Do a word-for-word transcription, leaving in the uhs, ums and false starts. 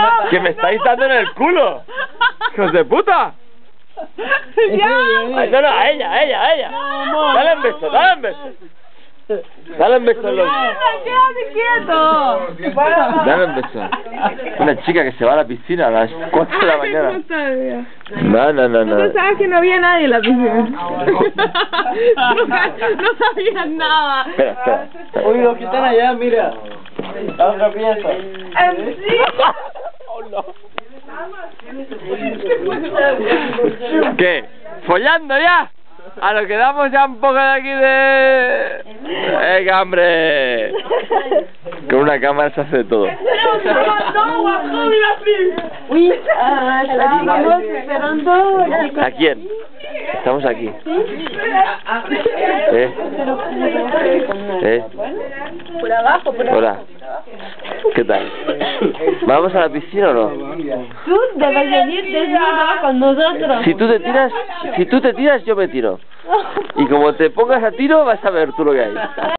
¡Que me estáis dando en el culo! ¡Hijos de puta! ¡Ya! Ay, no, no, a ella, a ella, a ella. Dale un beso, dale un beso. Dale un beso a los... ¡Quédate quieto! Dale un beso. Una chica que se va a la piscina a las cuatro de la mañana. No, no, no, no. Tú sabes que no había nadie en la piscina. No sabías nada. Espera, espera. Uy, los que están allá, mira. La otra pieza. ¿Qué? ¿Follando ya? A lo que damos ya un poco de aquí de... ¡Venga, hombre! Con una cámara se hace de todo. Uy, estamos esperando. ¿A quién? Estamos aquí. ¿Eh? ¿Eh? Por abajo, por abajo. Hola. ¿Qué tal? ¿Vamos a la piscina o no? Tú debes venir desnuda con nosotros. Si tú te tiras, si tú te tiras, yo me tiro. Y como te pongas a tiro, vas a ver tú lo que hay.